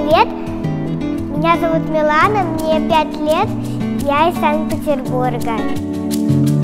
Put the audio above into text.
привет! Меня зовут Милана, мне 5 лет, я из Санкт-Петербурга.